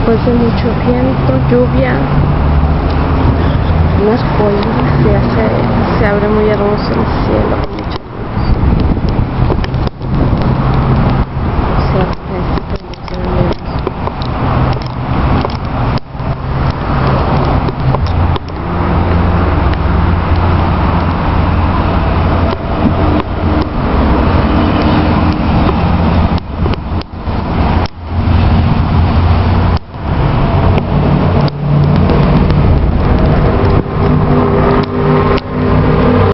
después de mucho viento, lluvia, unas polillas, se abre muy hermoso el cielo.